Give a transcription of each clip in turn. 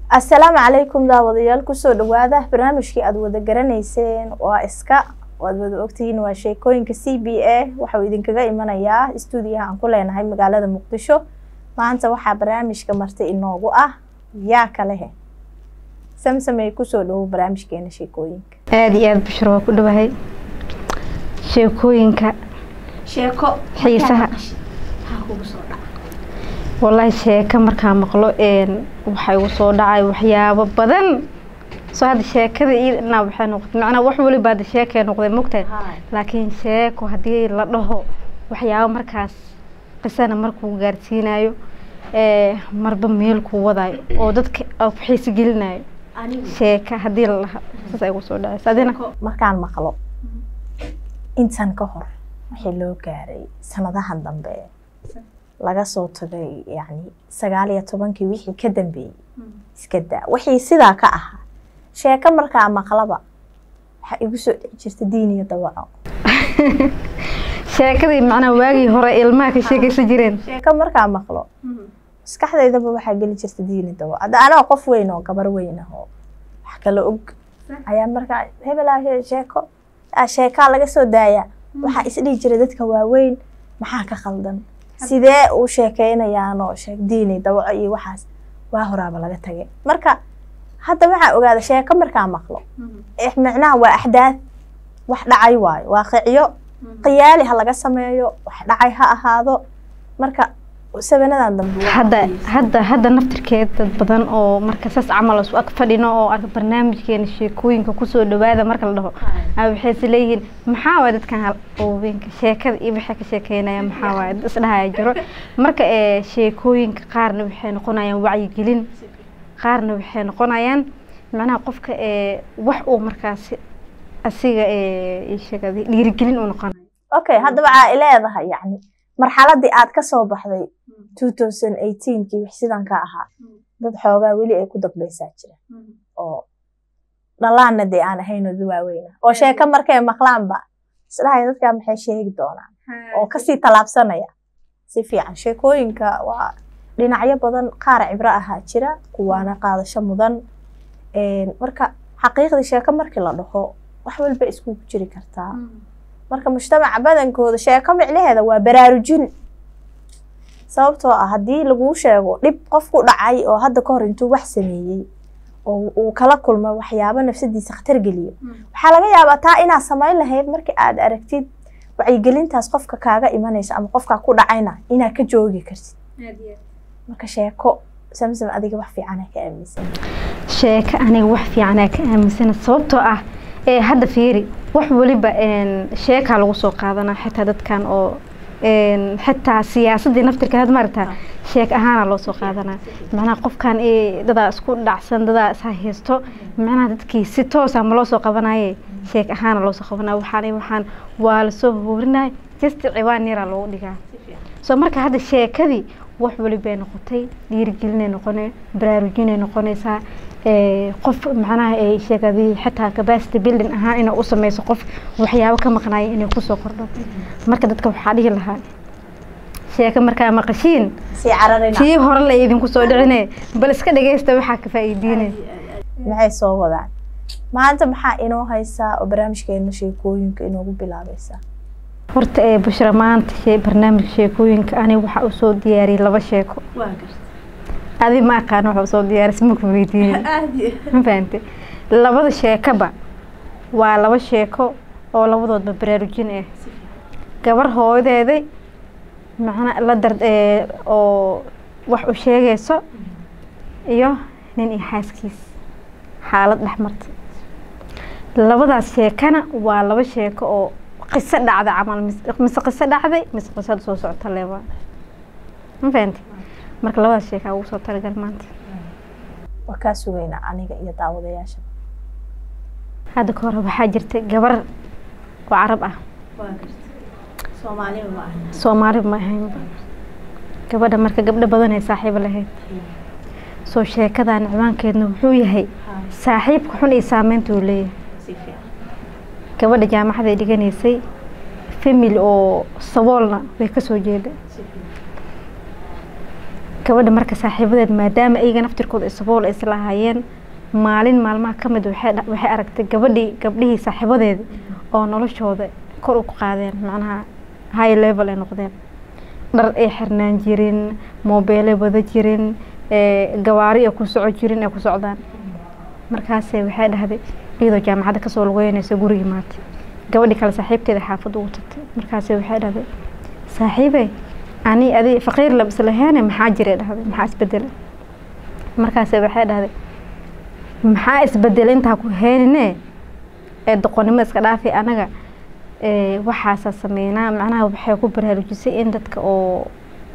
السلام عليكم داوديال كسو دواده برنامجكي aad wada garanayseen waa iska waad wada ogtiin waa sheekooyinka CBA waxa uu idinkaga imanayaa stuudiyaha aan ku leenahay magaalada Muqdisho maanta waxa barnaamijka martay inoogu ah yaa kale samsamay kusoo dhaw barnaamijkeena sheekooyinka aad iyo aad bishro ku dhawahay sheekooyinka sheeko xiisaha والله شيء مركا مقلو waxay u soo dhacay waxyaabo badan soo hada sheekada ina waxay noqotay macna wax wali baad sheekay noqday mugtay laakiin sheeko hadii la dhaho waxyaabo markaas qisana markuu gaarsiinayo marba meel ku wadaay oo dadka xiis gelinayo sheeka hadii la saay u soo dhacay sadina markaan maqlo intan ka hor waxay loo gaaray sanadahan dambe laga soo tagay yani 19 wixii ka dambeeyay iska daa wixii sida ka ah sheeka markaa maqlaba waxa igu soo jirta diiniyo dawaco sheekadii macna waagi hore ilmaha ka sheekaysan jireen sheeka markaa maqlo maskaxdaydaba waxa gali jirta diiniyo dawaco ana qof weyn oo gabar weyn ah oo wax kala og ayaa markaa hebelaa sheeka laga soo daaya waxa isdhii jiray dadka waaweyn maxaa ka khaldan sidee uu sheekeynayaan oo sheeg diini dawaco iyo waxaas waa horaaba laga tagay marka hadda waxa ogaada sheeko markaa maqlo macnaha waa ahdaad wax dhacay waayo waaqiciyo qiyaali ha laga sameeyo wax dhacay ha ahaado marka sabanadan dambe hadda naftirkeed dad badan oo marka saas camal isku ag fadhino oo arka barnaamijkeena sheekooyinka ku soo dhawaada marka la dhaho waxay isleeyihiin maxaa waa dadkan hal oowenka sheekada iyo waxa ka sheekeynaya maxaa waa isdhahay jiro marka sheekooyinka qaarna waxay noqonayaan wacyi gelin qaarna waxay noqonayaan macnaha qofka wax uu markaas asiga sheekada dhiirigelin uu noqonayo okay hadda waxa ileedahay yani marxaladii aad ka soo baxday 2018 wix sidan ka ahaa dad xoogaa wali ay ku dambaysaa jira oo dhalaana de aan ahayn oo waaweyn oo sheeka markay maqlaanba isdhahay dadka maxay sheegi doonaan oo ka sii talaabsanaya si fiican sheekooyinka waa dhinacyo badan qaar cibra ah jira kuwaana qaadasho mudan marka xaqiiqdii sheeka markii la dhaho wax walba isku jiri kartaa marka mujtamaca badankooda sheeko micnaheeda waa baraarujin sababtoo ah hadii lagu sheego dib qof ku dhacay oo hadda ka hor intuu wax sameeyay oo uu kala kulmo waxyaabo nafsadiisa khatar geliyo waxa laga yaabaa taa inaad sameyn lahayd markii aad aragtid wacyi gelintaas qofka kaaga imanaysa ama qofka ku dhacayna inaad ka joogi kartid marka sheeko samsam adiga wax fiican ka aaminsan sheeka aniga wax fiican ka aaminsan sababtoo ah hadda fiiri wax waliba sheeka lagu soo qaadana xitaa dadkan oo xitaa siyaasadda naftirkeeda marta sheek ahaan loo soo qaadana macnaha qofkan dada isku dhacsan dada haysto macnaha dadkii si toos ah ma loo soo qabanayay sheek ahaan loo soo qabanaa waxaan waa la soo hoorinay just ciwaan yar loo dhigaa soo marka hadda sheekadii wax waliba noqotay dhiirigelin noqonay baraarujin noqonaysa qof macnaha ay sheekadii xitaa capacity building ahaan inay u sameeyso qof waxyaabo ka maqnaay inay ku soo kordho marka dadka waxa dhihi lahaa sheeka marka maqashiin si cararina tii hore la idin ku soo dhicinay bal iska dhageysta waxa ka faa'iideynay maxay soo wadaan maanta maxaa inoo haysaa oo barnaamijkeena sheekooyinka inoogu bilaabaysa horta bushra maanta barnaamij sheekooyinka aniga waxa uu soo diyaariyay laba sheeko adi ma aqaan waxa soo diyaarisay ma ku weydiin ma fahamtay labada sheekaba waa laba sheeko oo labadoodba baraarujin ah gabar hooyadeeday macna la dard oo wax u sheegayso iyo nin iyo xaaskiis xaalad dhaxmartay labadaas sheekana waa laba sheeko oo qiso dhacday camal mise qiso dhacday mise qiso soo socota leewa ma fahamtay marka labadaas sheeka ugu soo talagal maanta waa ka sugayna aniga iyo daawadayaasha hadda ka hor waxaa jirtay gabar oo carab ah Soomaali ma ahayn gabadha marka gabdho badan ay saaxiib lahayd soo sheekadan ciwaankeedna wuxuu yahay saaxiibka xun iyo saameynta uu leeyahay gabadha jaamacada ay dhiganaysay family oo saboolna way ka soo jeeda gabadha marka saaxiibadeed maadaama ayaga naftirkooda isbool isla hayeen maalin maalmaha kamid waxay aragtay gabdhihii saaxiibadeed oo noloshooda kor u qaadeen macnaha high level ay noqdeen dhar ay xirnaan jirin moobile wada jirin gawaari ku socod jirin ay ku socdaan markaas waxay dhahday iyadoo jaamacada ka soo lugeynaysa guriga maanta gabadhii kale saaxiibteeda xaafad ugu tagtay markaas waxay dhahday saaxiibay ani adi faqiir labis lahayn maxaa jiray dhahday maxaa isbedelay markaas waxay dhahday maxaa isbedelay inta ku heenine doqonnimo iska dhaafay anaga waxaas sameynaa macnaha waxay ku baraarujisay in dadka oo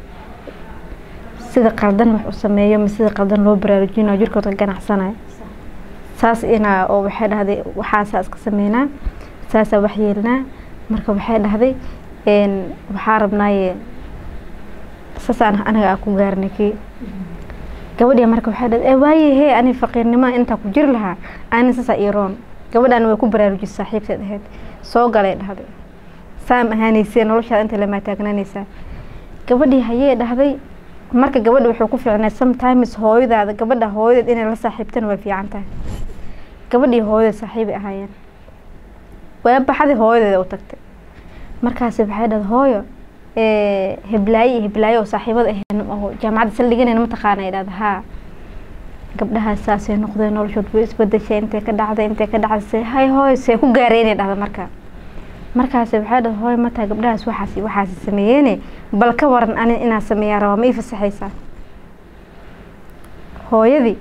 sida qaldan wax u sameeyo sida qaldan loo baraarujinayo jirkooda ganacsanayo saas ina oo waxay dhahday waxaas iska sameynaa saas wax yeelnaa marka waxay dhahday waxaa rabnaaye saasaan anaga ku gaarnay gabadhii marka waxay dhahday waaye ani faqiirnimo inta ku jir lahaa ani saas iiroon gabadhan way ku baraarujisay saaxiibteed ahayd soo galay dhahday saam ahaanaysa noloshaada inta lama taagnaanaysa gabadhii hayee dhahday marka gabadha wuxuu ku fiicnaa sometimes hooyadaada gabadha hooyadeed inay la saaxiibtaan way fiican tahay gabadhii hooyada saaxiibi ahaayeen way baxday hooyadeeda u tagtay markaas waxay dhahday hooyo heblaayo saaxiibada ahayn oo jaamacada saldhiganayna ma taqaana ay dhahday haa gabdhaha saasay noqdeen noloshood way isbedeshay intee ka dhacday hay hooyo see ku gaareenay dhahday markaas waxay dhahday hooyo mataa gabdhahaas waxaas sameeyeen bal ka waran ani inaan sameeyaa raba ma ii fasaxaysaa hooyadii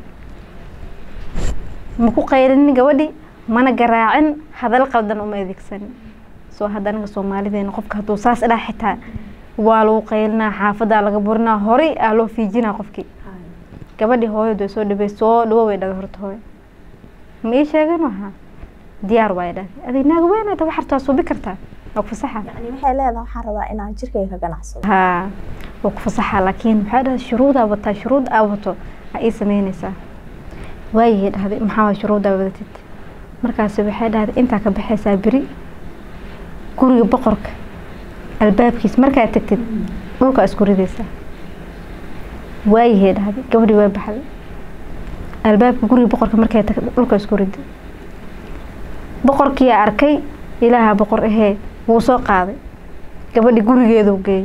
ma ku qaylinin gabadhii mana garaacin hadal qaldan uma adeegsan soo hadanaga Soomaalideena qofka haduu saas dhax xitaa waa loo qaylnaa xaafada laga burinaa hore loo fiijinaa qofkii gabadhii hooyadu soo dhaweey dhad horta hooyo ma ii sheegan waxa diyaar way dhahay adinaga weynayda wax hartaa soo bikartaa oo ku fasaxa yani waxay leedahay waxaan rabaa inaan jirkayga ka ganacsado oo ku fasaxa laakiin waxay dhahay shuruud wato ay sameynaysaa way dhahay maxaa shuruuda wadatid markaas waxay dhahay inta ka baxaysaa biri guriga boqorka albaabkiis markaa tagtid dhulka isku ridaysaa way dhahay gabadhii way baxday albaabka guriga boqorka markay tagtid dhulka isku riday boqorkii arkay ilaaha boqor ahee wuu soo qaaday gabadhii gurigeedu geeyay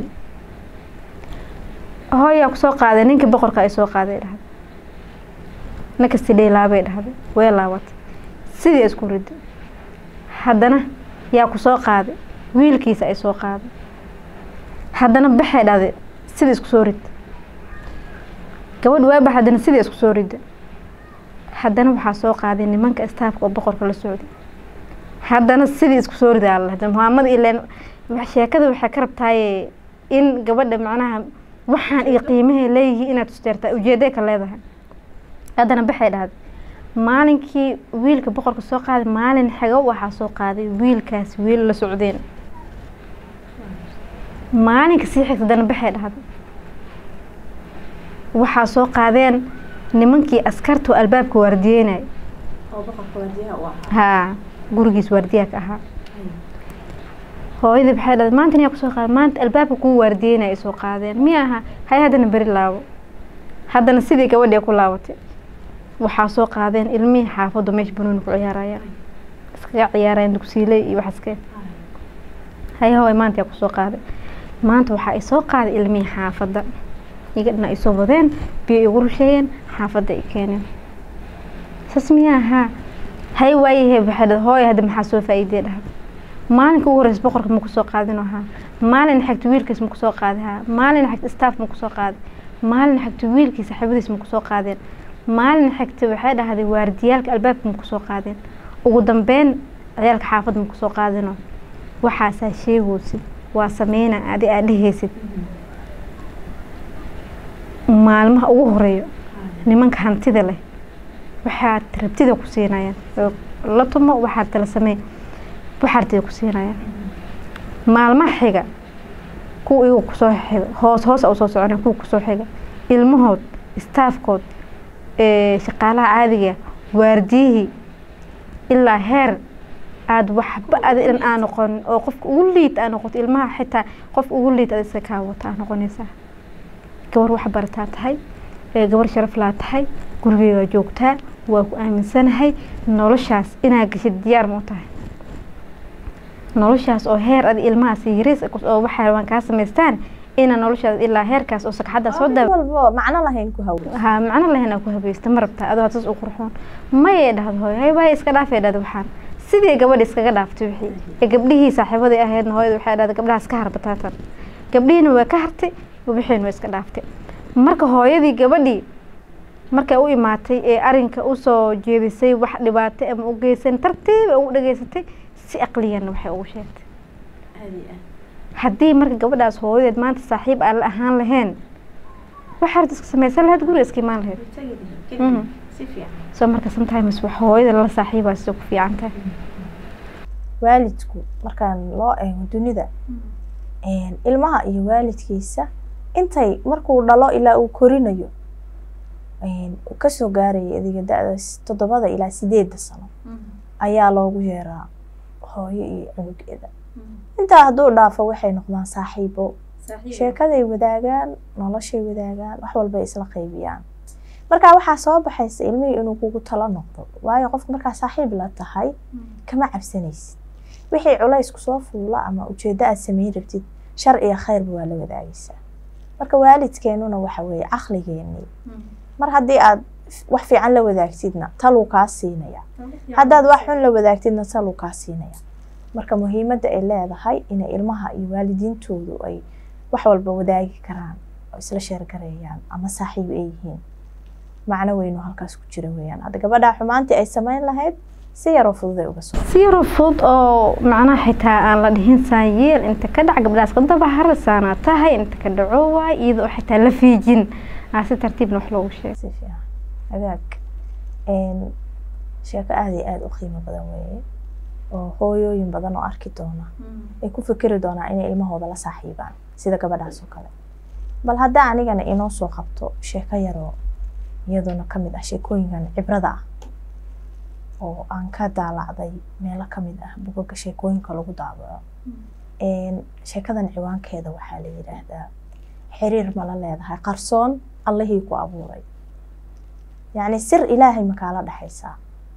hooyaa ku soo qaaday ninka boqorka ay soo qaaday dhahay nakasti dheelaabay dhahay way laawatay sidii isku riday haddana yaa ku soo qaaday wiilkiisa ay soo qaaday haddana baxay dhahday sidii isku soo rid gabadhu way baxday haddana sidii isku soo riday haddana waxaa soo qaaday nimanka staafka oo boqorka la socday haddana sidii isku soo riday Allah Muhammad ileen wax sheekada waxa ka rabtay in gabadha macnaha waxaan iyo qiimaha leeyahay inaad isteertaa ujeeday ka leedahay haddana baxay dhahday maalinkii wiilka boqorka soo qaaday maalin xiga waxa soo qaaday wiilkaas wiil la socdeen maalinka si xigta haddana baxay dhahday waxa soo qaadeen nimankii askartu albaabka waardiyeynay oo boqorka waardiyaha gurigiis waardiyaha ka ahaa hooyadii waxay dhahday maanta inay ku soo qaadeen maanta albaabka ku waardiyeynay ay soo qaadeen miyaha hay haddana bari laabo haddana sidii gabadhii ku laabatay waxaa soo qaadeen ilmihii xaafadu meesha banooni ku ciyaarayaan iskaga ciyaarayaan dugsiiley iyo wax iska hay maanta ku soo qaaday maanta waxa ay soo qaaday ilmihii xaafada igadna ay soo wadeen biyo igu rusheeyeen xaafada ay keeneen sasmiyaha hay waaye waxay hooy hadda maxaa soo faa'iiday dhahay maalinka ugu horeysay boqorka ma ku soo qaadin waxa maalin xigta wiilkiis ma ku soo qaaday maalin xigta staff ma ku soo qaaday maalin xigta wiilkiis saxiibadiis ma ku soo qaadeen maalin xigta waxay dhahday waardiyaalka albaabka ma ku soo qaadeen ugu dambeyn ciyaalka xaafadda ma ku soo qaadino waxaas sheegaysid waa sameeyna aad dhehaysid maalmaha ugu horeeyo nimanka hantida leh waxa rabtida ku siinayaan la tumo waxa tala sameey waxa rabtida ku siinayaan maalmaha xiga ku igu ku soo xiga hoos u soo soconay ku soo xiga ilmahood staafkood shaqaalaha caadiga waardiyihii ilaa heer aad waxba aad aan noqon oo qofka ugu liid aan noqoto ilmaha xitaa qof ugu liid aad iska ka wata noqonaysa gabar wax barataa tahay gabar sharaf laa tahay gurigeeda joogtaa waa ku aaminsanahay noloshaas inaad gashid diyaar ma tahay noloshaas oo heer ad ilmahaas yariis oo waxa waan ka samaystaan ina noloshaas ilaa heerkaas oo sagxada soo dab walba macna lahayn ku hawo macna lahayn ku habaysta marabta adoo taas u qurxoon ma yeedhahdo hooyo baa iska dhaafeedad waxaan sidii gabadh iskaga dhaaftay wixii gabdhihii saaxiibadii ahaydna hooyada waxay dhahday gabdhahaas ka harbataatan gabdhihiina waa ka hartay wixii way iska dhaaftay marka hooyadii gabadhii markay u imaatay ee arinka u soo jeedisay wax dhibaato ama u geysan tartiib ugu dhageysatay si aqliyan waxay ugu sheegtay haddii marka gabadhaas hooyadeed maanta saaxiib aan la ahaan lahayn waxa aad iska samaysan lahayd guri iska imaan lahayd si fiican soo marka sometimes wax hooyada la saaxiibaa si ku fiican tahay waalidku markaan loo eego dunida ilmaha iyo waalidkiisa intay markuu dhalo ilaa uu korinayo ka soo gaaray adiga da'daas 7 ilaa 8 sano ayaa loogu yeeraa hooyo iyo cunugeeda inta hadduu dhaafo waxay noqdaan saaxiibo sheekaday wadaagaan noloshay wadaagaan wax walba isla qaybiyaan marka waxa soo baxaysa ilmihii inuu kugu talo noqdo waayo qofka marka saaxiib la tahay kama cabsanaysid wixii culays ku soo fuula ama ujeedada aad sameyn rabtid shar iyo khayr waa la wadaagaysaa marka waalidkeenuna waxa weeye aqligeennii mar haddii aad wax fiican la wadaagtidna taluu kaa siinaya haddaad wax xun la wadaagtidna taluu kaa siinaya marka muhiimadda ay leedahay inay ilmaha iyo waalidiintoodu ay wax walba wadaagi karaan oo isla sheergareeyaan ama saaxiib ay yihiin macno weyn oo halkaas ku jira weeyaan hadda gabadha xumaantii ay sameyn lahayd si yar oo fudud ay uga soo si yar oo fudud oo macnaha xitaa aan la dhihin saayeel inta ka dhac gabdhaas qodobba harasaana tahay inta ka dhaco waa iyadoo xitaa la fiijin si tartiibna wax loogu sheego si fiican hagaag sheeko aad iyo aad u qiimo badan weeye oo hooyooyin badan oo arki doona ay ku fikiri doonaan inay ilmahooda la saaxiibaan sida gabadhaas oo kale bal hadda anigana inoo soo qabto sheeko yar oo iyaduna kamid ah sheekooyinkan cibrada ah oo aan ka daalacday meelo kamid ah buugga sheekooyinka lagu daabaco sheekadan ciwaankeeda waxaa la yiraahdaa xiriir ma la leedahay qarsoon Allahii ku abuuray yani sir ilaahay ma kala dhaxaysa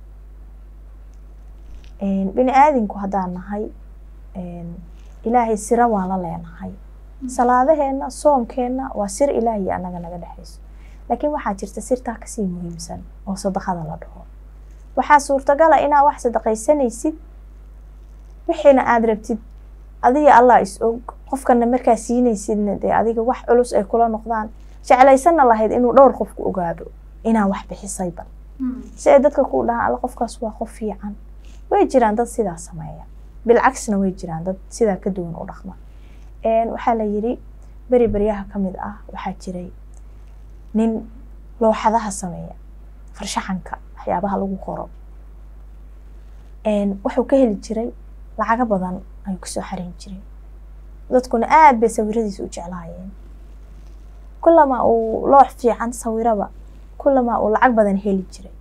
bini aadinku hadaan nahay ilaahay sira waa la leenahay salaadaheena soomkeena waa sir ilaahay anaga naga dhaxayso laakiin waxa jirta sirta ka sii muhiimsan oo sadaqada la dhaho waxa suurtagal ah inaad wax sadaqaysanaysid wixina aad rabtid adiga Allah is og qofkana markaa siinaysidna de adiga wax culus ay kula noqdaan jeclaysan lahayd inuu dhowr qof ku ogaado inaa wax bixisayba si ay dadka ku dhahaan alla qofkaas waa qof fiican way jiraan dad sidaa sameeya bilcaksna way jiraan dad sidaa ka duwan u dhaqma waxa la yiri bariyaha kamid ah waxa jiray nin looxadaha sameeya farshaxanka waxyaabaha lagu qoro wuxuu ka heli jiray lacag badan ay ku soo xarin jiray dadkuna aad bay sawiradiisa u jeclaayeen kullama uu loox fiican sawiraba kullama uu lacag badan heli jiray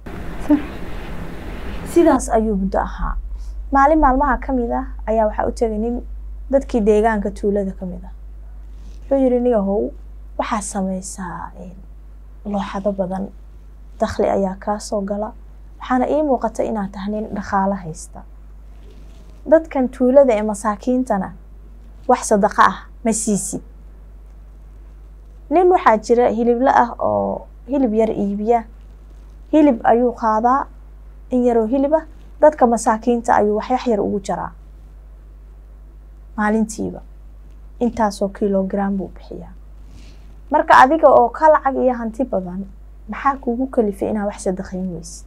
sidaas ayuu muddo ahaa maalin maalmaha kamid ah ayaa waxa u tagay nin dadkii deegaanka tuulada kamid ah wuxuu yiri niyahow waxa sameeysaa looxado badan dakhli ayaa ka soo gala waxaana ii muuqata inaad tahay nin dhaqaale haysta dadkan tuulada ee masaakiintana wax sadaqa ah ma siisid nin waxa jira hilibla ah oo hilib yar iibiya hilib ayuu qaadaa in yar oo hiliba dadka masaakiinta ayuu wax yar ugu jaraa maalintiiba intaasoo kilogram buu bixiyaa marka adiga oo ka lacag iyo hanti badan maxaa kugu kalifay inaad wax sadaqayn weysid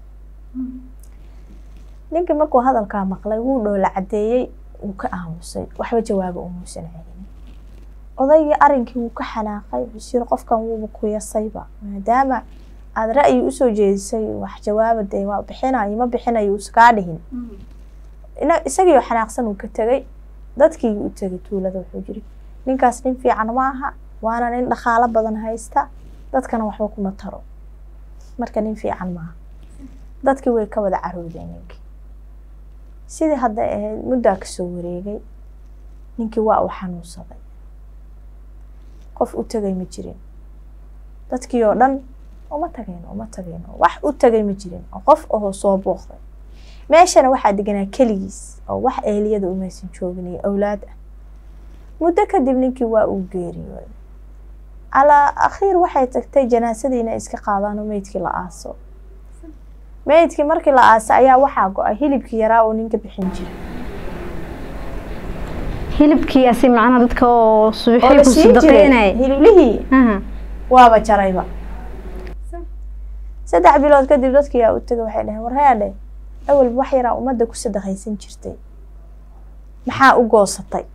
ninka markuu hadalka maqlay wuu dhoola cadeeyay uu ka aamusay waxba jawaab u muusan celin odaygii arinkii uu ka xanaaqay bishir qofkan wuu ku yasayba maadaama aad ra'yi u soo jeedisay wax jawaabade waa bixinay ma bixinayo iska dhihin isagii xanaaqsan uu ka tagay dadkii uu tagay tuulada wuxuu jiri ninkaas nin fiican ma aha waana nin dhaqaale badan haysta dadkana waxba kuma taro marka nin fiican ma aha dadkii way ka wada caroodeen ninkii sidii hadda muddo ka soo wareegay ninkii waa uu xanuunsaday qof u tagay ma jirin dadkii oo dhan uma tageen wax u tagay ma jirin qof oo soo booqday meeshana waxaa deganaa keligiis oo wax eheliyada uma aysan joogin iyo awlaad ah muddo kadib ninkii waa uu geeriyooday ala akhiir waxay tagtay janaasadii inay iska qaadaan oo meydkii la aaso meydkii markii la aasay ayaa waxaa go'ay hilibkii yaraa oo ninka bixin jiray hilibkii asi macna dadka oo suuxay ku sadaqeynay hiliblihii waaba jarayba 3 bilood kadib dadkii yaa u tagay waxay dhaheen war hayaade awal wax yaraa umada ku sadaqaysan jirtay maxaa u goosatay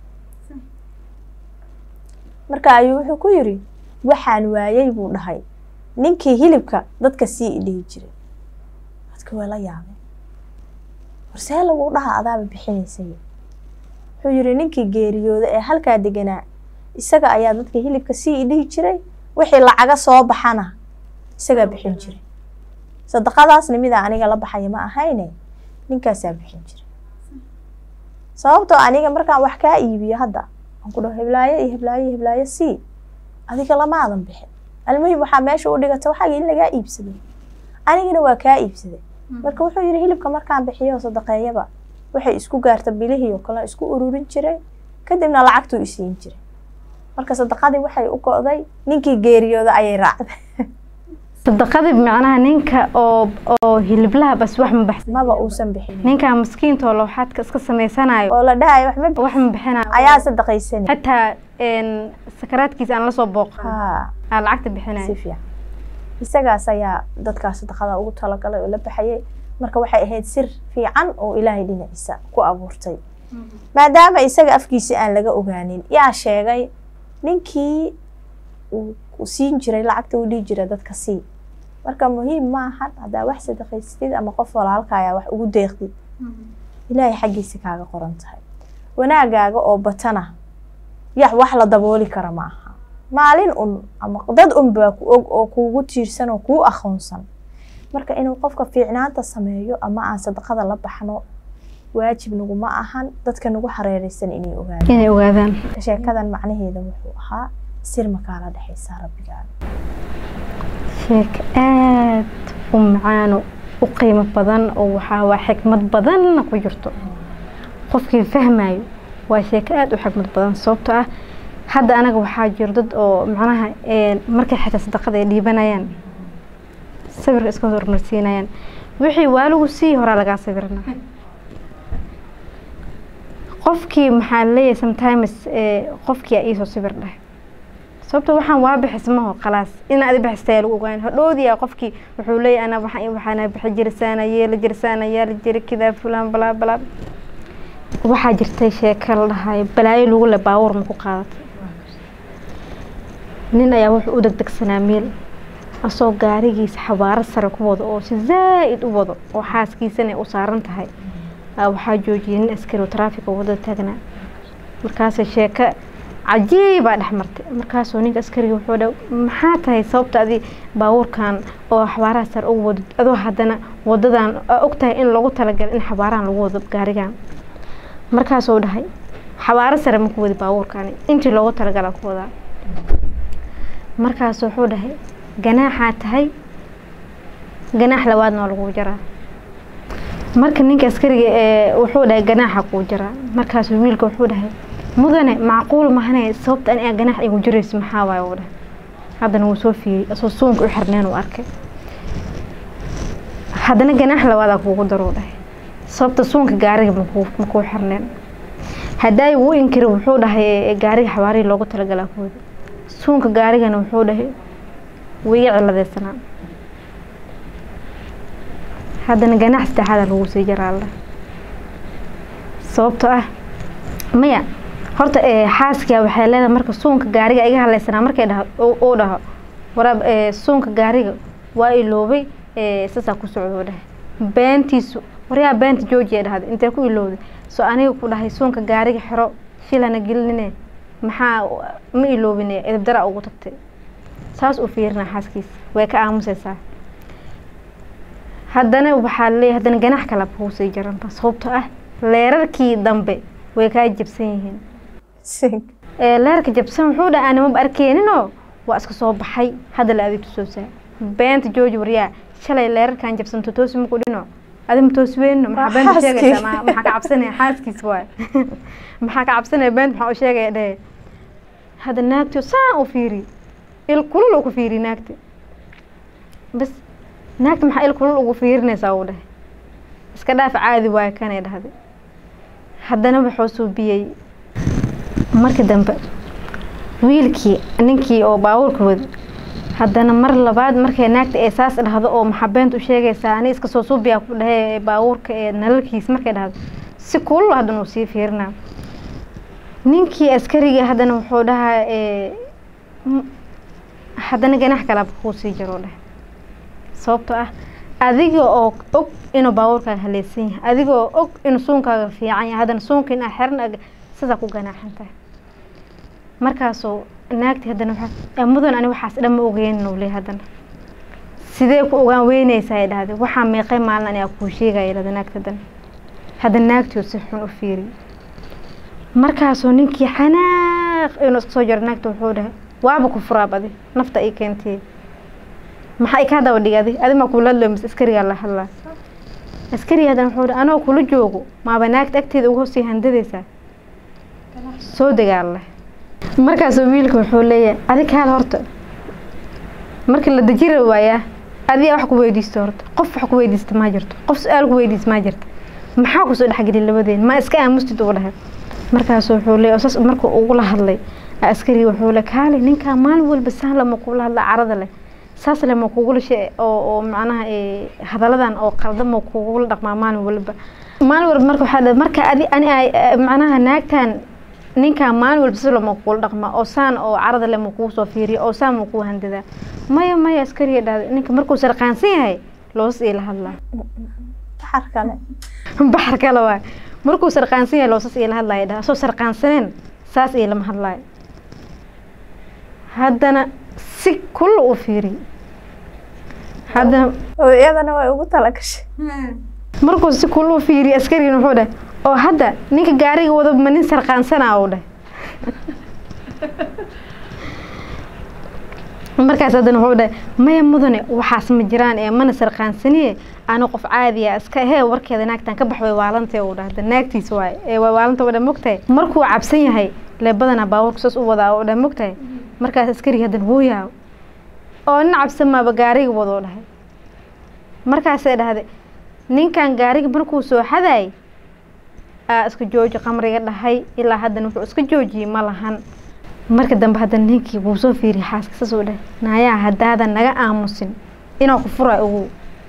marka ayuu wuxuu ku yiri waxaan waayay buu dhahay ninkii hilibka dadka sii idhii jiray dadka wala yaabay warsee lagu dhaha adaaba bixinaysay wuxuu yiri ninkii geeriyooday ee halka deganaa isaga ayaa dadka hilibka sii idhii jiray wixii lacaga soo baxana isaga bixin jiray sadaqadaas nimida aniga la baxay ma ahayne ninkaas aa bixin jiray sababtoo aniga markaan wax ka iibiyo hadda aan ku dhaho heblaaye si adiga lama aadan bixin almuhim waxa meesha u dhigata waxa in laga iibsado anigana waa ka iibsaday marka wuxuu yiri hilibka markaan bixiyo sadaqeeyaba waxay isku gaarta bilihii oo kala isku ururin jiray kadibna lacagtu isiin jiray marka sadaqadii waxay u go'day ninkii geeriyooda ayay raacday sadaqadii macnaha ninka oo hiliblaha bas wax ma baxsan maba uusan bixin ninka miskiinta oo looxaadka iska sameysanayo oo la dhahay wax ma bixinayo ayaa sadaqaysan hatta sakaraadkiisa aan la soo booqan lacagta bixinayo si fiican isagaas ayaa dadka sadaqada ugu talagalay oo la baxayay marka waxay ahayd sir fiican oo Ilaahay dhinaciisa ku abuurtay maadaama isaga afkiisa aan laga ogaanin yaa sheegay ninkii uu siin jiray lacagta uu dhigi jiray dadka si marka muhiim ma aha hada wax sadaqaystid ama qof walaalka ayaa wax ugu deeqdid Ilaahay xaqiisa kaaga qoran tahay wanaagaaga oo batana wax la dabooli kara ma aha maalin ama dad baa ku og oo kuugu tiirsan oo ku aqoonsan marka inuu qofka fiicnaanta sameeyo ama aan sadaqada la baxno waajib nagu ma ahan dadka nagu xareeraysan inay ogaadaan sheekadan macnaheedu wuxuu ahaa sir ma kala dhaxaysa rabbiga sheek aad u macaan u qiimo badan oo waxa xikmad badan ku jirto qofkii fahmayo waa sheek aad u xikmad badan sababtoo ah hadda anaga waxaa jiro dad oo macnaha markay xitaa sadaqada ay dhiibanayaan sawir iska hormarsiinayaan wixii waaligu sii hore laga sawirna qofkii maxaa leeyahay sometimes qofkii ay soo sawir dhahay sababtoo waxaan waa bixismaho khalaas in aad bixistay lagu ogaan hadhoodiya qofkii wuxuu leeyahay ana waxaan bixi jirsaana yeela jiri kida fulan bala bala waxa jirtay sheeko la dhahay balaayo lagu la baawar ma ku qaadatay nin ayaa wuxuu u degdegsanaa meel asoo gaarigiisa xawaaro sare ku wado oo si zaid u wado oo xaaskiisana u saaran tahay waxaa joojiyay nin askari oo traffic wada taagnaa markaas sheeko cajiib ah dhaxmartay markaas ninka askariga wuxuu dhaw maxaa tahay sababta adi baawurkan oo xawaaraha sare u wado adoo hadana wadadan ogtahay in lagu talagalay in xawaarahan lagu wado gaarigan markaas uu dhahay xawaaro sare ma ku wadi baawurkan intii loogu talagalay ku wada markaas wuxuu dhahay ganaaxa tahay ganaax labaadna lagu jaraa marka ninka askariga wuxuu dhahay ganaaxa ku jaraa markaas wiilka wuxuu dhahay mudane macquul mahane sababta aan ganaax igu jireys maxaa waay uu dhahay hadana uu soo fiiyay asoo suunka u xirneen uu arkay hadana ganaax labaad kuugu daro dhahay sababta suunka gaariga ma ku xirneen haday uu inkiro wuxuu dhahay gaariga xawaari loogu talagalay ku wada suunka gaarigana wuxuu dhahay way ciladeysanaa hadana ganaax saddexaad lagu sii jaraa sababtoo ah maya horta xaaska waxay leedahay marka suunka gaariga iga haleysanaa markay dhaho dhaho waraab suunka gaariga waa iloobay sasa ku socdo dhahay beentiisu wariyaa beenta joojiya dhahday intee ku ilowday soo aniga ku dhahay suunka gaariga xiro shilana gelinine maxaa ma iloobine edeb dara ugu tagtay saas u fiirna xaaskiisa way ka aamusaysaa hadana waxaa leeyahay hadana ganaax kala buu sii jaran sababtoo ah leerarkii dambe way ka jabsan yihiin leerka jabsan wuxuu dhahay anama arkeenino waa iska soo baxay hadda la adeegto soo saa beenta jooji wariyaa shalay leerarkan jabsan toos ma ku dhino adima toos weyn maxaa beenta sheegaysaa maxaa ka cabsanay xaaskiis waay maxaa ka cabsanay beenta maxaa u sheegay dee hada naagto saa u fiiri il kulul ugu fiiri naagta bas naagta maxaa il kulul ugu fiirinaysaa u dhahay iska dhaaf caadi waay kanay dhahday haddana wuxuu suubiyey markii dambe wiilkii ninkii oo baabuurka wada haddana mar labaad markay naagta ee saas dhahdo oo maxabeent u sheegaysaa ani iska soo suubiyaa ku dhahay baabuurka ee nalalkiis markay dhahdo si kulul haddana uu sii fiirinaa ninkii askariga haddana wuxuu dhahaa haddana ganax kalaaba kuu sii jaro dhahay sababtoo ah adiga oo og inuu baabuurkaaga haleysan yahay adiga oo og inuu suunkaaga fiican yahay haddana suunka inaa xiran sidaa ku ganaaxan tahay markaasoo naagti haddana mudan ani waxaas dhan ma ogeynin uu leeyahay haddana sidee ku ogaan weynaysaa ay dhahday waxaa meeqay maalin aniga kuu sheegaya dhahday naagta haddana naagtii si xun u fiiriyey markaasoo ninkii xanaaq inuu iska soo jaro naagta wuxuu dhahay waaba ku furaa badi nafta ay keentay maxaa ay ka daba dhigay adima ku ladlo mis askariga la hadlaa askariga haddana wuxuu dhahay anoo kula joogo maaba naagta agteeda ugu sii handadaysaa soo dagaal markaasoo wiilka wuxuu leeyahay adig kaal horta markii la dajira waayaa adiga wax ku weydiisto horta qof wax ku weydiista ma jirto qof su'aal ku weydiis ma jirto maxaa ku soo dhaxgelin labadeen ma iska aamustid ugu dhahay markaasoo wuxuu leeyahay asas markuu ugu la hadlay askari wuxuu leeyahay kaali ninka maalin walba saan lama ku la hadla carada leh saas lama kugu shay oo macnaha hadaladan oo qaldan ma kugu dhaqmaa maalin walba marka waxa marka ani macnaha naagtan ninka maalin walba si lama kugu dhaqmaa oo saan oo carada lama kugu soo fiiriyo oo saan ma kugu handada maya askari dhaad ninka markuu sarqaansan yahay loo sii la hadlaa baxar kale waa markuu sarqaansan yahay loo sii la hadlaa dhaad soo sarqaansaneen saas ee lama hadlaa haddana si kul u fiiri haddana iyadana way ugu talagashay markuu si kul u fiiri askariga wuxuu dhahay oo hadda ninka gaariga wada ma nin sarqaansanaa u dhahay markaas haddana wuxuu dhahay maya mudane waxaas ma jiraan ee mana sarqaansaniye ana qof caadi ah iska warkeeda naagtan ka baxway waalantay uu dhahay naagtiis waay ee waalanta wada mogtay markuu cabsan yahay leebadana baabuurka saas u wadaa oo dhan mogtay markaas askariga haddana hooyaa oo nin cabsan maaba gaariga wado dhahay markaasay dhahday ninkan gaariga markuu soo xaday iska jooji qamriga dhahay ilaa haddana wuxuu iska joojiyey ma lahan marka dambe haddana ninkii wuu soo fiiriyay xaaska saas u dhahay naayaa haddaadan naga aamusin inuu ku fura ugu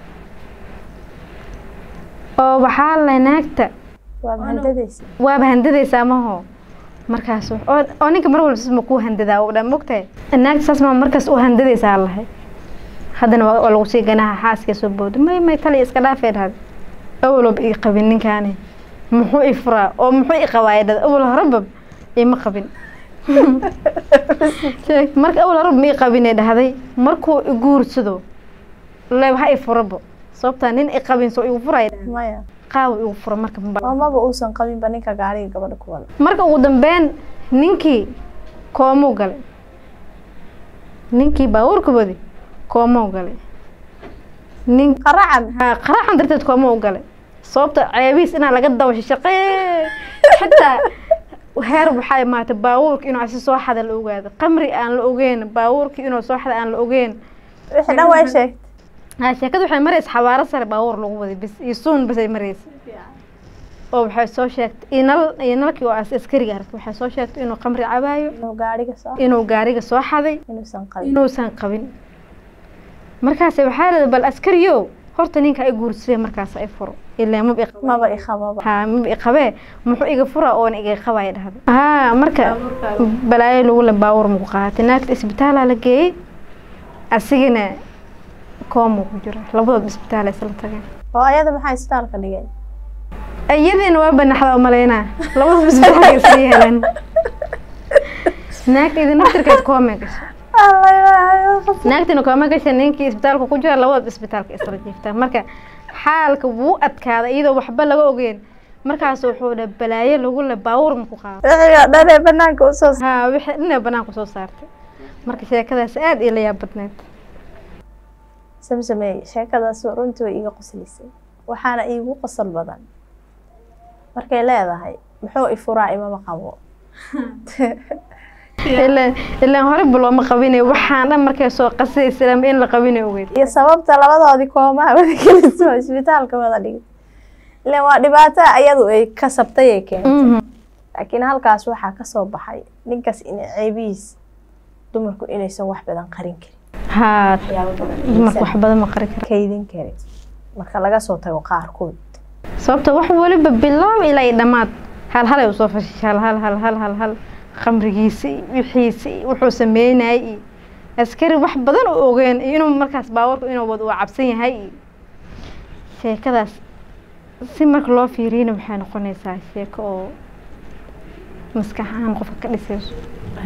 oo waxaa la naagta waaba handadaysaa maho markaas oo ninka mar walba ma ku handadaa oo dhan mogtay naagta saas ma markaas u handadaysaa lahay haddana waa lagu sii ganaha xaaska soo boodo may tali iska dhaafay dhahay awlob ii qabin ninkaani muxuu ii furaa oo muxuu ii qabaay dad awal horeba ima qabin marka awal horeba ma ii qabin ee dhahday markuu i guursado waxa ii furabo sababta nin i qabin soo igu furay maya qaaw igu furo marka maba uusan qabin ba ninka gaariga gabadha ku wada marka ugu dambeyn ninkii koomo galay ninkii baabuurka wadi koomo galay nin qaracan darteed koomo galay sababta ceebiis inaa laga daba shaqeey xataa heer waxay maata baabuurka inuu asi soo xada la ogaado qamri aan la ogeyn baabuurka inuu soo xada aan la ogeyn wixii dhan way sheegtay sheekadu waxay maraysaa xawaaro sare baabuur lagu waday bis iyo suun bas ay maraysaa oo waxay soo sheegtay inalkii oo askariga arkay waxay soo sheegtay inuu qamri cabaayo inuu gaariga soo xaday inuusan qabin markaas waxaa la bal askariyo horta ninka ay guursadeen markaas ay furo ilaa maba iqabe muxuu iga fura oo iga qabay dhahday marka balaayo lagu la baawur mu qaatay naagta isbitaal la geeyay asigina koomo ku jira labadood isbitaal ay sala tageen oo ayada maxay isbitaalka dhigeen ayadina waa banaxda maleena labadood isbitaal ay heleen naagta idin naftirkeed koome gashay naagtina koome gashay ninkii isbitaalka ku jira labadood isbitaalka isla jiiftaa marka xaalka wuu adkaada iyadoo waxba laga ogeyn markaas wuxuu dhahay balaayo lagu la baawur ma ku qaado wixii dhanay banaanka u soo wixii dhanay banaanka soo saartay marka sheekadaas aad ila yaab badneed. samsamey sheekadaas runtii way iga qoslisay waxaana iigu qosol badan markay leedahay muxuu ifuraa imama qabo ilaa hore looma qabinay waxaan dhan markay soo qasaysa in la qabinay ogeyd iyo sababta labadoodii koomaha wada kala isbitaalka wada dhigay ilaa waa dhibaato ayadu ay ka sabtay ay keentay laakiin halkaas waxaa ka soo baxay ninkaas in ceebiis dumarku inaysan wax badan qarin karin ها dumarku wax badan ma qarin karin kaydin karin marka laga soo tago qaarkood sababta wax waliba bilow ilaa dhamaad hal ay soo fashay hal khamrigiisi wixiisi wuxuu sameeyay askari wax badan oo ogeyn inuu markaas baawarku inuu wad uu cabsan yahay sheekadaas si marka loo fiiriyay waxay noqonaysaa sheeko oo maskaxan qofka ka dhisayso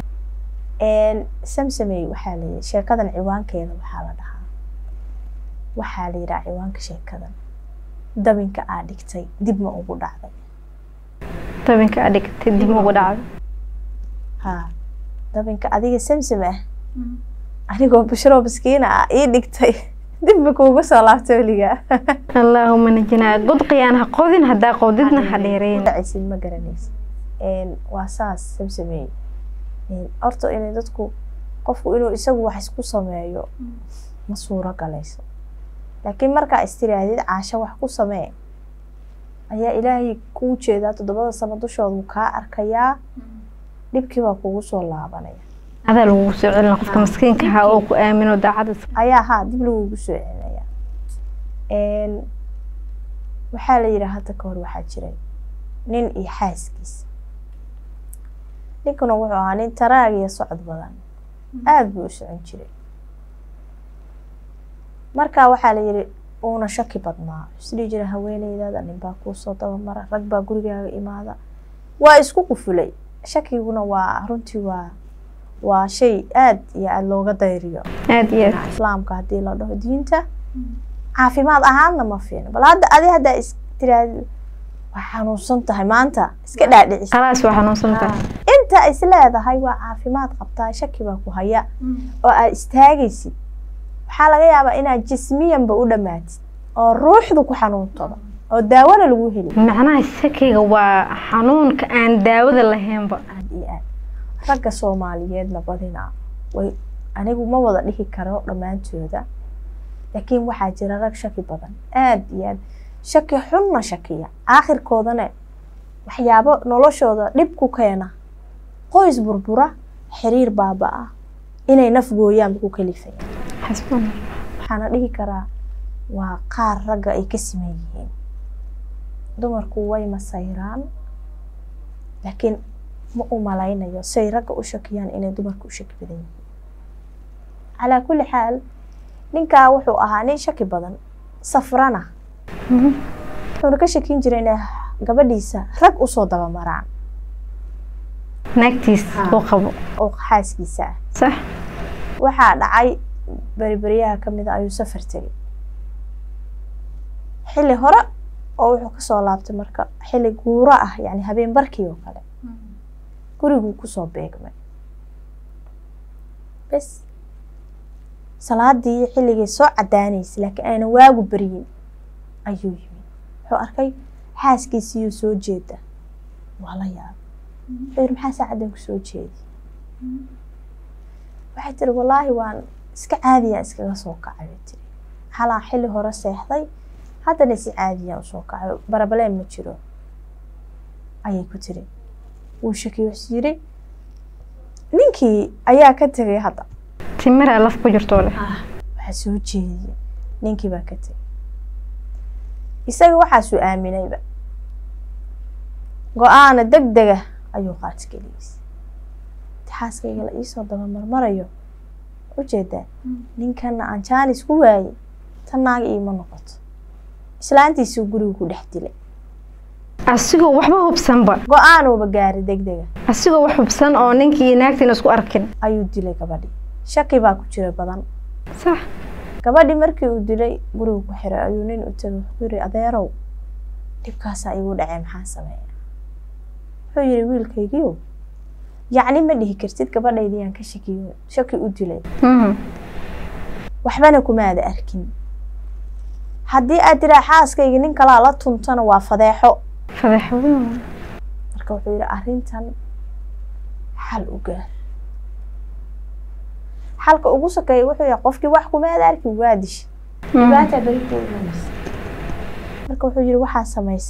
samsamey waxaa la sheekadan ciwaankeeda waxaa la dhahaa waxaa la yiraahdaa ciwaanka sheekadan dabinka aad dhigtay dib ma ugu dhacday dabinka aad dhigtay dib ma ugu dhacday ها dabinka adiga samsam ah anigoo basharo miskiina ii dhigtay dib kuugu soo laabtay waliga Allahumma najina god qiyaan ha qodin hadaa qodidna ha dheereen ciisin ma garanaysa waa saas samsamey horta inay dadku qofku inuu isagu wax isku sameeyo ma suura galayso laakiin marka istiraadid caasha wax ku samee ayaa ilaahay ku jeedaa 7 sano dushoodu ka arkayaa dibkii waa kugu soo laabanaya هذا لو سؤال قفك مسكين كها أو كآمن وداعد ayaa ha dib lagu soo celinaya waxa la yiraahdaa hadda ka hor waxa jiray nin iyo xaaskiis ninkuna wuxuu ahaa nin taraag iyo socod badan aad buu u socon jiray marka waxa la yiri uuna shaki badnaa sidii jira haweeneyda nin baa ku soo daba mara rag baa gurigaaga imaada waa isku qufulay shakiguna waa runtii waa shay aad iyo aad looga dayriyo aad iyo islaamka hadii la dhaho diinta caafimaad ahaanna ma fiicna bal hadda istiraad waxanuusan tahay maanta iska dhaadhicis خلاص waxanuusan tahay inta is leedahay waa caafimaad qabtaa shaki baa ku haya oo aad istaagaysid waxa laga yaabaa inaad jismiyanba u dhamaatid oo ruuxdu ku xanuunto oo daawada lagu heli macnaha shakiga waa xanuunka aan daawada lahaynba ragga Soomaaliyeedna badina way anigu ma wada dhihi karo dhamaantooda laakiin waxa jira rag shaki badan aad iyo aad shaki xunna shakiya aakhirkoodana waxyaabo noloshooda dhib ku keena qoys burbura xiriir baabaa inay naf gooyaan ku kalifay xasbuna waxaana dhihi karaa waa qaar ragga ay ka sameeyeen dumarku way masayraan laakiin ma u malaynayo say ragga u shakiyaan inay dumarku u shaki badan yihiin ala kulli xaal ninka wuxuu ahaa nin shaki badan safrana wuxuu ka shakin jiray inay gabadhiisa rag u soo daba maraan naagtiis oo qabo oo xaaskiisa sax waxa dhacay bariyaha kamid ayuu safar tagay xilli hore oo wuxuu ka soo laabtay marka xilli guura ah yani habeen barkii oo kale gurigu ku soo beegmay bas salaadii xilligii soo cadaanaysay laakiin ayna waagu bariyin ayuu yimid wuxuu arkay xaaskiisii soo jeeda wala yaab maxaa saacadan ku soo jeedi waxay tiri wallaahi waan iska caadiya iskaga soo kacay tiri xalaa xilli hore seexday haddana si caadiya u soo kacay barabaleen ma jiro ayay ku tiri wuu shakiyo siray ninkii ayaa ka tagay hadda timira laf ku jirto leh waxa soo jeediya ninkii baa ka tagay isaga waxa soo aaminayba go'aan degdega ayuu qaadkiis xaaskayga la isoo daba marmarayo u jeedaa ninkan aan jaanis ku waayay tanaag iima noqoto islaantiisu guriga ku dhex dilay asigoo waxba hubsanba go'aan uu gaari degdega asigoo wax hubsan oo ninkii naagtina isku arkin ayuu dilay gabadhii shaki baa ku jira badan sax gabadhii markii uu dilay guriga ku xiray ayuu nin u tagay yiri adeerow dibkaas igu dhacay maxaa sameeyay wuxuu yiri wiilkaygiyo yacni ma dhihi kartid gabadhaydiyaan ka shakiyo shaki u dilay waxbana kumaada arkin haddii aad tiraa xaaskayga nin kalaa la tuntana waa fadeexo marka wuxuu yidhi arrintan xal u gaar xalka ugu sokeeya wuxuu yahay qofkii wax kumaada arkin waa dish dhibaata beritoodana marka wuxuu yidhi waxaa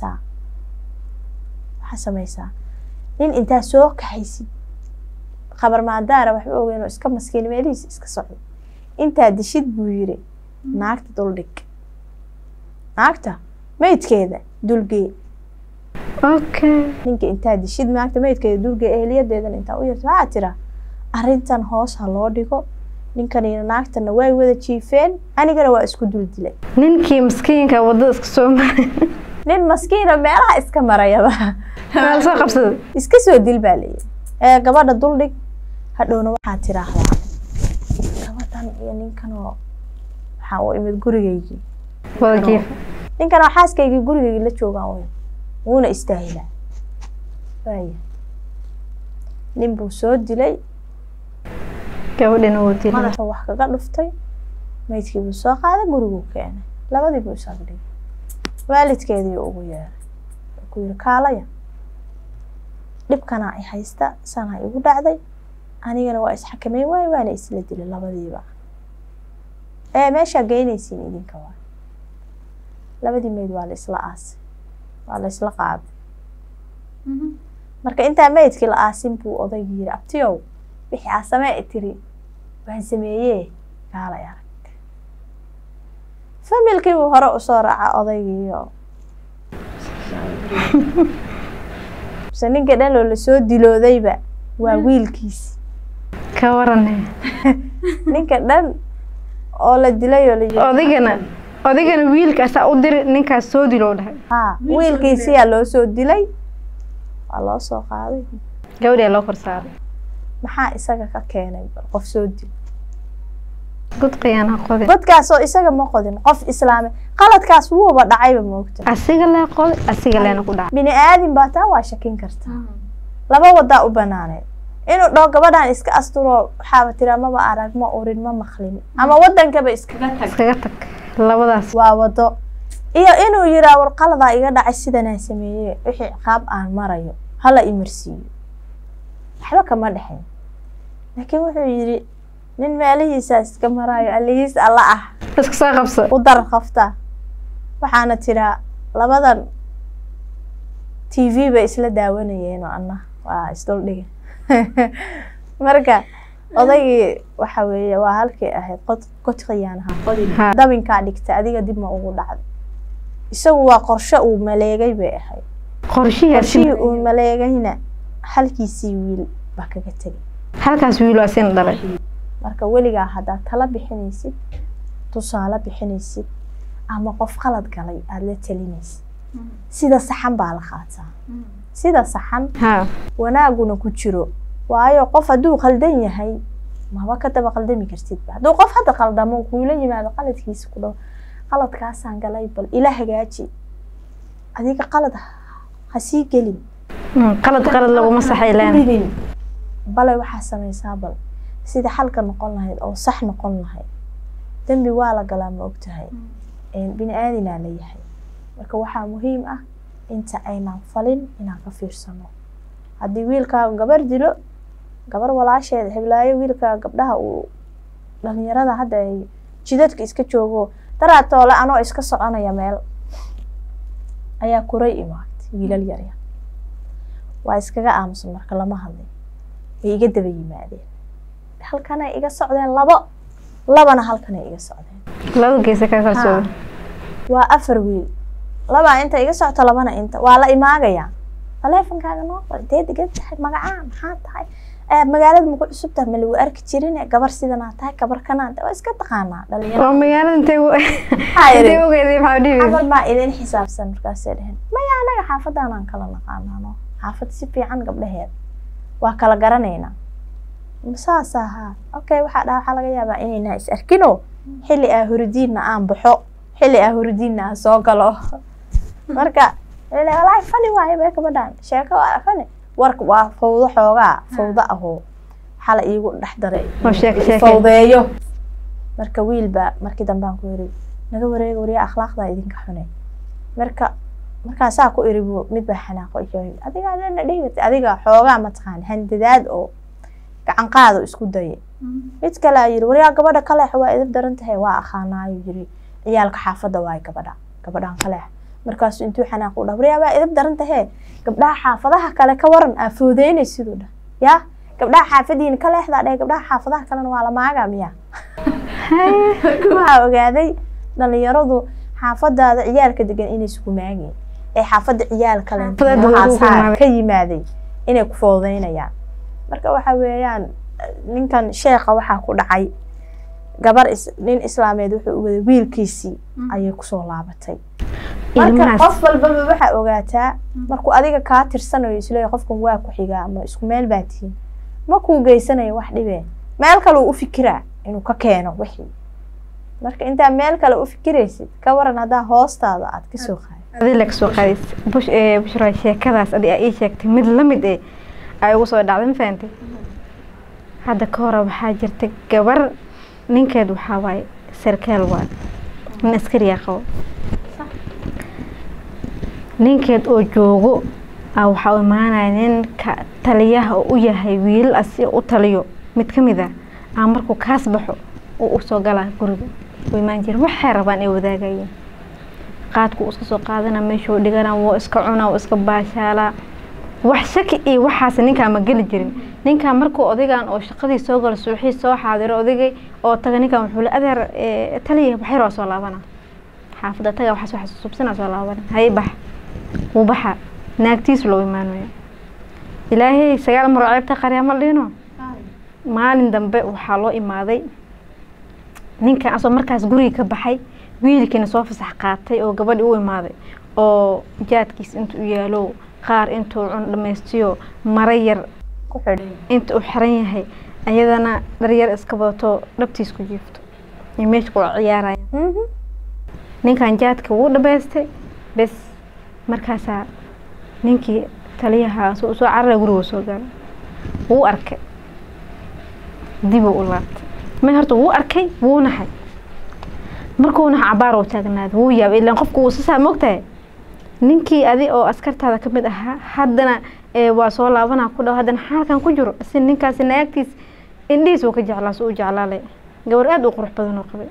samaysaa nin intaa soo kaxaysid khabar maadaara waxba ogeyn oo iska maskiin meelihiis iska socdo intaa dishid buu yidhi naagta duldhig naagta maydkeeda dulgee ninka intaa dishid naagta maydkeeda dulgee ehliyadeedan intaa u yarta waxaa tira arrintan hoos ha loo dhigo ninkanina naagtana way wada jiifeen anigana waa isku dul dilay ninkii maskiinka wadada iska soo maray nin maskiina meelaha iska marayaba soo qabsada iska soo dil baa leeyahay gabadha duldhig hadhowna waxaa tiraahdaa gabadhan iyo ninkanoo waxaa u imid gurigaygii wada jiif ninkanoo xaaskaygii gurigaygii la joogaan way wuuna istaahilaa waaya nin buu soo dilay gabadhina wuu dilay madaxa wax kaga dhuftay maydkii buu soo qaaday guriguu keenay labadii buu isaga dhigay waalidkeedii ugu yeeray ku yidhi kaalaya dhibkana ay haysta sana igu dhacday anigana waa isxakameyn waayo waana isla dilay labadiiba meeshaa geynaysiin idinka waa labadii mayd waa la isla aasay waa la isla qaaday marka intaa maydkii la aasin buu odaygii yidhi abtiyow wixii aa samee tiri waan sameeyee kaalay arag familkii buu hore usoo raaca odaygiiyo bse ninka dhan oo lasoo diloodayba waa wiilkiisi ka waran ninka dhan oo la dilay oo la odigana wiilkaasaa u diri ninkaas soo diloo dhahay wiilkiisiyaa loo soo dilay waa loo soo qaaday gabadhiyaa loo korsaaray maxaa isaga ka keenay qof soo dil god qiyaana qodin godkaasoo isaga ma qodin qof islaami qaladkaas wuuba dhacayba moogta asiga lee qodi asiga leena ku dhacay bini aadin baa taa waa shakin kartaa laba wadaa u banaaneed inuu dhaho gabadhan iska asturo waxaaba tiraa maba arag ma urin ma maqlin ama wadankaba iskaga tag labadaas waa wado iyo inuu yiraa war qaladaa iga dhacay sidanaan sameeyey wixii qaab aan marayo hala imarsiiyo waxba kama dhexin laakiin wuxuu yidhi nin meelihiisa iska maraayo alihiis alla ah iska soo qabso u dar qafta waxaana tiraa labadan TV bay isla daawanayeen oo anna waa isdul dhiga marka odaygii waxa weeye waa halkii ahayd qod khiyaanaha dabinkaa dhigta adiga dib ma ugu dhacdo isagu waa qorshe uu maleegay bay ahayd qorshihii uu maleegayna halkiisii wiil baa kaga tegay halkaas wiil waa sin dhalay marka weligaa haddaad tala bixinaysid tusaale bixinaysid ama qof qalad galay aada la talinaysid sida saxan baa la qaataa sida saxan wanaaguna ku jiro waayo qof hadduu qaldan yahay maba ka daba qaldami kartid hadduu qof hadda qaldamo kuula yimaado qaladkiisa ku dhaw qaladkaasaan galay bal ila hagaaji adiga qalad ha sii gelin qalad laguma saxaylaan bale waxaa samaysaa bal sida xalka noqon lahayd oo sax noqon lahayd dambi waa la galaa ma ogtahay bini aadinaa la yahay marka waxaa muhiim ah inta aynaan falin inaan ka fiirsano haddii wiilkaa gabar dilo gabar walaasheed heblaayo wiilkaa gabdhaha uu dhalinyarada hadda ay jidadka iska joogo daraatoole anoo iska soconaya meel ayaa kuray imaatay wiilal yaryar waa iskaga aamusan marka lama hadlin way iga daba yimaadeen halkanay iga socdeen labana halkanay iga socdeen laba geesa ka kalsoon waa 4 wiil laba inta iga socto labana inta waa la imaagaya taleefankaaga noo qor degan tahay magacaa maxaa tahay magaalada ma ku cusub tahay ma lagu arki jirin gabar sidana tahay gabar kanaan waa iska taqaanaa dhalinyaro oo magaalada intee ogeeyay maxaa dhibi abar ma idin xisaabsan markaas ay dhahan ma yaa anaga xaafadana aan kala naqaano xaafad si fiican gabdhaheed waa kala garanayna masaasaha okay waxa laga yaabaa inayna is arkino xilli hurdiina aan baxo xilli hurdiina soo galo marka walahi fani waaye bay gabadhan sheeko waa fani warka waa fawdo xoogaa fawdo ahoo xala iigu dhex daray sheek fawdeeyo marka wiilba markii dambe aan ku yiri naga wareega wariya akhlaaqda idinka xunay marka saa ku iribo mid baa xanaaqo iyo adiga adana dhigtay adiga xoogaa ma taqaan handadaad oo gacan qaado isku day mid kale ayir wariya gabadha kale waa idin daran tahay waa akhaanaayo yiri ciyaalka xaafada waa gabadhan kale markaas intuu xanaaqo dhaw wariya waa idin daran tahay gabdhaha xaafadaha kale ka waran afoodeynay sidoo dha ya gabdhaha xaafadiin kale xdaa gabdhaha xaafadaha kalena waa la maaga miya waa ogaaday dhalinyaradu xaafadaada ciyaalka degan inay isku maageen ee xaafada ciyaal kale ka yimaaday inay ku foodeynayaan marka waxa weeyaan ninkan sheekha waxa ku dhacay gabar nin islaameed wuxuu u waday wiilkiisii ayay ku soo laabatay marka qof walba waxa ogaataa markuu adiga ka tirsanayo isleeyahay qofkan waa ku xiga ama isku meel baatiin ma ku geysanayo wax dhibe meel kale u fikiraa inuu ka keeno wixii marka inta meel kale u fikiraysid ka waran hadaa hoostaada aad ka soo qaad adii la soo qaadis bushra sheekadaas adii ay sheegtay mid la mid ay ugu soo dhacday faantay hadda ka hor waxa jirtay gabar ninkeed waxa waay sarkaal waa nin askari qabo ninkeed oo joogo waxa uu maanay ninka taliyaha u yahay wiil asi u taliyo mid kamid ah markuu kaas baxo oo soo gala guriga way maan jir waxa rabaan ay wadaagayeen qaadku iska soo qaadana meesha dhigana woo iska cuna oo iska baashaala wax shaki iyo waxaas ninka ma gali jirin ninka markuu odaygan oo shaqadii soo gal suuxii soo xaadiro odaygay oo taga ninka wuxuu la adeer taliye waxay roo soo laabana xaafada taga wax subsana soo laabana hay bax uu baxa naagtiis loo imaanayo ilaahay sagaal mar ceebta qariyama dhino maalin dambe waxa loo imaaday ninka asoo markaas guriga ka baxay wiilkiina soo fasax qaatay oo gabadhii u imaaday oo jaadkiis intuu yaalo qaar intuu cun dhameystiyo marayar ku xidhay inta uu xiran yahay ayadana dharyar iska wadato dhabtiis ku jiifto meesha ku ciyaaraya ninkan jaadka wuu dhameystay bas markaas ninkii taliyaha soo carray guriga soo galay wuu arkay dib u laabtay ma horta wuu arkay wuu naxay markuu nax cabaar oo taagnaad wuu yaab ilaa qofku uu sasaa moogtay ninkii adi oo askartaada kamid ahaa haddana waa soo laabana ku dhaw haddana xaalkan ku jiro si ninkaas naagtiis indhiis uu ka jeclaas uu jeclaalay gabar aad u qurux badan oo qabay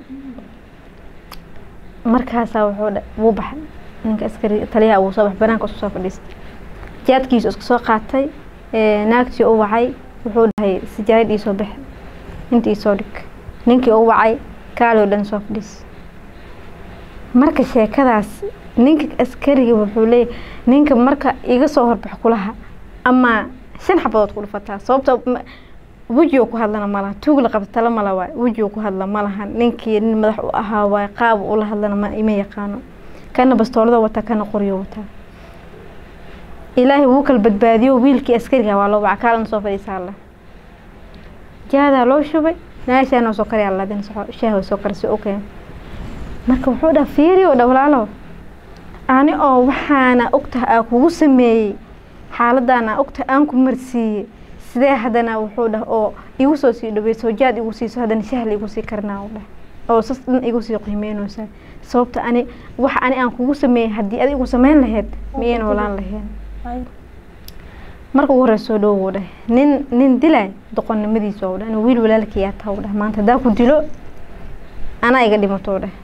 markaas wuu baxay ninka askari taliyaha uu soo bax banaanka soo fadhiistay jaadkiis iska soo qaatay naagtii uu wacay wuxuu dhahay sijaayad ii soo bax intii soo dhig ninkii uu wacay kaalo dhan soo fadhiis marka sheekadaas ninka askariga wuxuu leeyahay ninka marka iga soo horbax kulaha ama shan xabadood ku dhufataa sababta wajiga ku hadlana malaha tuug la qabta la malaha wajiga ku hadla malaha ninkii nin madax u ahaa way qaab u la hadlana ma yaqaano kana bastoolada wata kana qoriyo wata ilaahay wuu kala badbaadiyo wiilkii askariga waa loo wacay kaalana soo fadhiisaa la jaada loo shubay naashana soo kariya la din shaaho soo karsi okay marka wuxuu dhaa fiiriyo dhawlaalo ani oo waxaana ogtahay kugu sameeyay xaaladana ogtahay aan ku marsiiyay sidee hadana wuxuu dhaa oo igu soo sii dhaweeso jaad igu siiso hadana shahli igu sii karnaa u dhaa oo sasdan igu sii qiimeynaysa sababta ani waxa aan kugu sameeyay hadii adigu sameyn lahayd miyeen walaan lahayn marka uu horeeso dhoow dhaa nin dilay doqonnimadiisa oo dhaa wiil walaalkii yaa taa u dhaa maanta daa ku dilo ana iga dhimato dhaa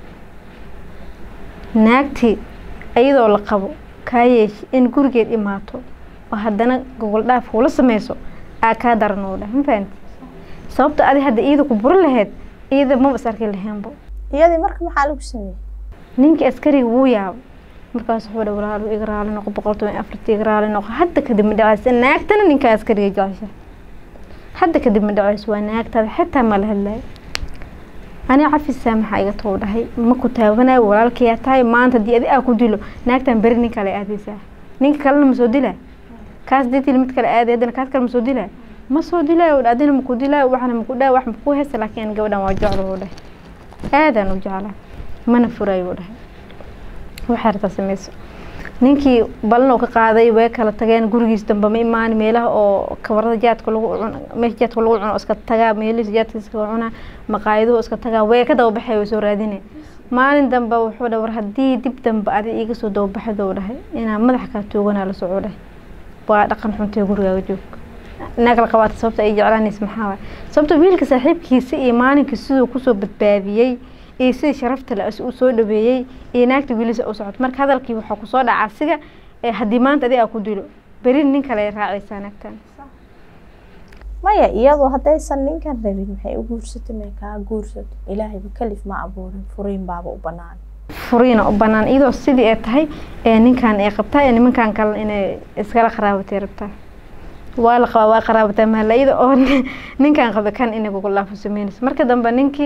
naagti ayadoo la qabo kaayeesh in gurigeed imaato oo haddana gogol dhaaf kula sameyso ka daran oo dhaa ma fahanti sababta adi hadda iyada ku buro lahayd iyada ma basarki lahaynba iyadii marka maxaa lagu sameeyay ninkii askariga wuu yaab markaas wuxuu dhaw walaalo igraali noqo 104 igraali noqo hadda kadib ma dhacaysa naagtana ninka askariga jecesha hadda kadib ma dhacaysa waa naagtada xitaa ma la hadlay أنا عارف السامحة إذا تقول هاي ما كنت هنا ولا الكياتاي ما أنت دي أدي أكو ديلو ناكتن برني كلا أديسه نيك كلام مسوديله كاس ديتي المتكلا أدي أنا كاس كلام مسوديله ما سوديله ولا أدينا مكوديله وإحنا مكوده وإحنا مكوه هسه لكن جودا وجعله وده هذا نجعله ما نفرأي وده وحرت سميس ninkii balan oo ka qaaday way kala tageen gurigiis dambe ma imaan meelaha oo kawarada jaadka lagu cuno meesha jaadka lagu cuno iska tagaa meelihiisa jaadka iska cuna maqaayaduhu iska tagaa way ka daba baxay way soo raadinay maalin dambe wuxuu dhaw war haddii dib dambe adiga iga soo daba baxdo dhahay inaan madax ka toogana la socdo dhahay waa dhaqan xuntay gurigaaga joog nagala qabaatay sababta ay jeclaanays maxaa waay sababta wiilka saaxiibkiisa iyo maalinka sidoo ku soo badbaadiyay ee si sharafta la soo dhaweeyay ee naagta wiilisa u socod marka hadalkii waxa ku soo dhacay asiga ee hadii maanta adiga ku dilo bari nin kale raacaysa naagtan maya iyadoo hadaysan ninkan rabin maxay u guursato ma ka guursato ilaahay ba kalif ma abuurin furiin baaba u banaan furiina u banaan iyadoo sidii ay tahay ee ninkan ay qabtaa nimankan kale inay iskala qaraabatay rabtaa waa la qabaa qaraabata mahalayda oo ninkan qaba kan inagu ku laafo sameynaysa marka dambe ninkii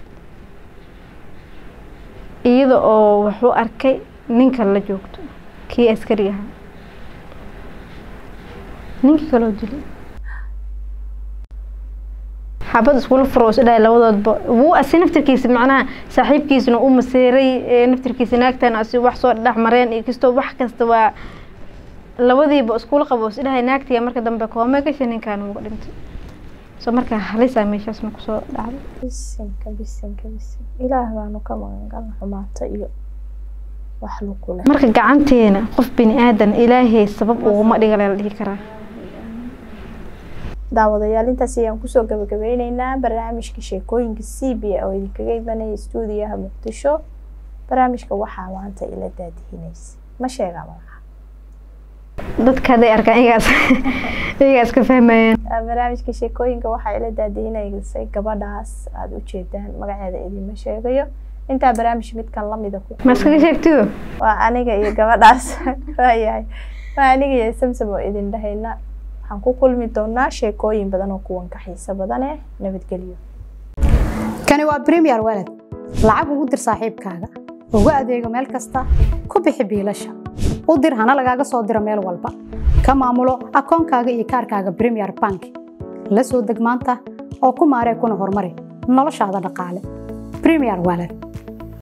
iyada oo wuxuu arkay ninka la joogto kii askari ah ninkii kale oo dilay xabad isku furo sida labadoodba wuu asinaftirkiisa macnaha saaxiibkiisna uu maseeray naftirkiisa naagtan asi wax soo dhaxmareen iyo kisto wax kasta waa labadiiba isku qabo sida naagtiya marka dambe kooma gashay ninkan uu dhintay soo marka halisa meeshaas ma ku soo dhacday bisinka ilaahay baanu ka magan xumaata iyo wax lu kula marka gacanteena qof bini aadan ilaahay sabab ugu ma dhiga la dhigi karaa daawadayaal intaas ayaan ku soo gabagabeynayna barnaamijka sheekooyinka CBA oo idinkaga imanay stuudiyaha Muqdisho barnaamijka waxa maanta ila daadihinaysa ma sheegaa dadka ay arkaan iyaas ka fahmayeen barnaamijka sheekooyinka waxa ila daadihinaysa gabadhaas aad u jeedaan magaceeda idin sheegayo inta barnaamij mid kan lamida ku ma iska sheegtido waa aniga iyo gabadhaas waayahay waa aniga iyo Samsam oo idin dhahayna waxaan ku kulmi doonaa sheekooyin badan oo kuwan ka xiiso badan nabadgelyo kani waa Premier Wallet lacag ugu dir saaxiibkaaga ugu adeego meel kasta ku bixi biilasha u dir hana lagaaga soo diro meel walba ka maamulo akoonkaaga iyo kaarkaaga Premier Bank la soo deg maanta oo ku maaree kuna horumari noloshaada dhaqaale Premier Wallet